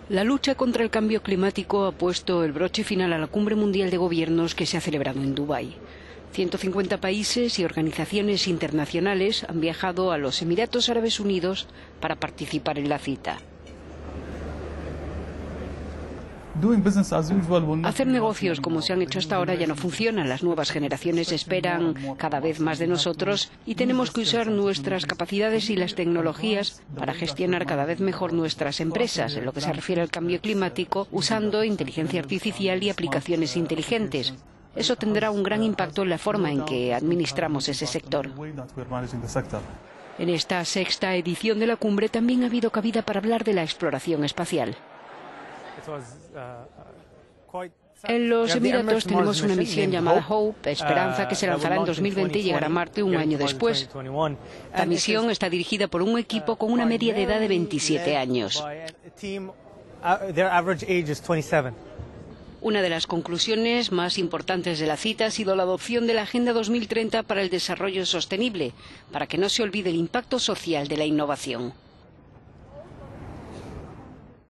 La lucha contra el cambio climático ha puesto el broche final a la Cumbre Mundial de Gobiernos que se ha celebrado en Dubái. 150 países y organizaciones internacionales han viajado a los Emiratos Árabes Unidos para participar en la cita. Hacer negocios como se han hecho hasta ahora ya no funciona. Las nuevas generaciones esperan cada vez más de nosotros y tenemos que usar nuestras capacidades y las tecnologías para gestionar cada vez mejor nuestras empresas en lo que se refiere al cambio climático, usando inteligencia artificial y aplicaciones inteligentes. Eso tendrá un gran impacto en la forma en que administramos ese sector. En esta sexta edición de la cumbre también ha habido cabida para hablar de la exploración espacial. En los Emiratos tenemos una misión llamada Hope, Esperanza, que se lanzará en 2020 y llegará a Marte un año después. La misión está dirigida por un equipo con una media de edad de 27 años. Una de las conclusiones más importantes de la cita ha sido la adopción de la Agenda 2030 para el Desarrollo Sostenible, para que no se olvide el impacto social de la innovación.